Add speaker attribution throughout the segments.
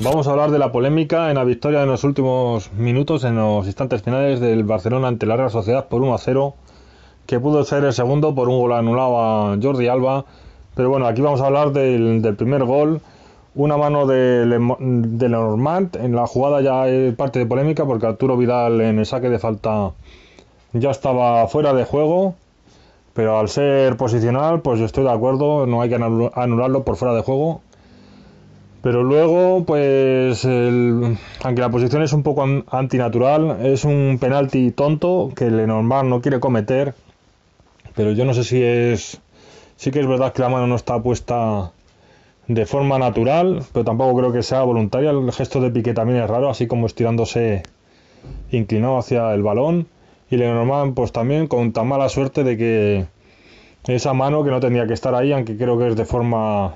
Speaker 1: Vamos a hablar de la polémica en la victoria en los últimos minutos, en los instantes finales del Barcelona ante la Real Sociedad por 1-0, que pudo ser el segundo por un gol anulado a Jordi Alba. Pero bueno, aquí vamos a hablar del primer gol, una mano de Lenormand. En la jugada ya hay parte de polémica porque Arturo Vidal en el saque de falta ya estaba fuera de juego, pero al ser posicional, pues yo estoy de acuerdo, no hay que anularlo por fuera de juego. Pero luego, pues, aunque la posición es un poco antinatural, es un penalti tonto que Lenormand no quiere cometer. Pero yo no sé si es... Sí que es verdad que la mano no está puesta de forma natural, pero tampoco creo que sea voluntaria. El gesto de Piqué también es raro, así como estirándose inclinado hacia el balón. Y Lenormand, pues también con tan mala suerte de que esa mano que no tendría que estar ahí, aunque creo que es de forma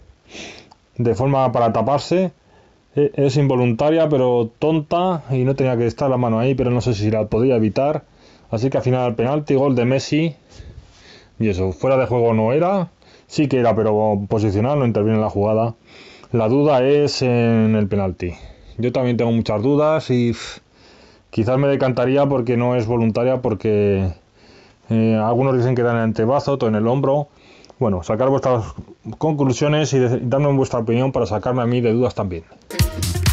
Speaker 1: para taparse, es involuntaria pero tonta y no tenía que estar la mano ahí, pero no sé si la podía evitar. Así que al final el penalti, gol de Messi, y eso, fuera de juego no era, sí que era, pero posicional, no interviene en la jugada. La duda es en el penalti. Yo también tengo muchas dudas y quizás me decantaría porque no es voluntaria, porque algunos dicen que da en el antebrazo, otro en el hombro. Bueno, sacar vuestras conclusiones y darme vuestra opinión para sacarme a mí de dudas también.